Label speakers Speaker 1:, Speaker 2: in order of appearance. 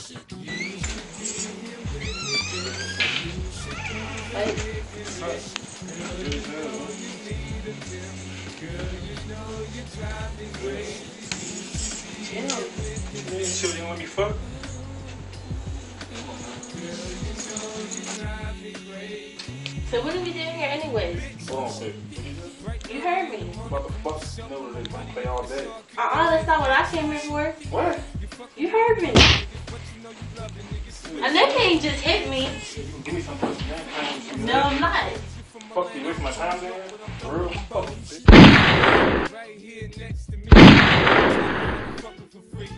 Speaker 1: Like,
Speaker 2: You sure you want me fuck?
Speaker 1: so what are we doing here anyways?
Speaker 2: Hold on, baby.
Speaker 1: You heard me.
Speaker 2: What the fuck? No, they don't play all day.
Speaker 1: That's not what I came here for.
Speaker 2: What?
Speaker 1: You heard me. And they can't just hit me.
Speaker 2: Give me some pussy, man.
Speaker 1: No, I'm not.
Speaker 2: Fuck you, waste my time there? For real? Fuck you, bitch.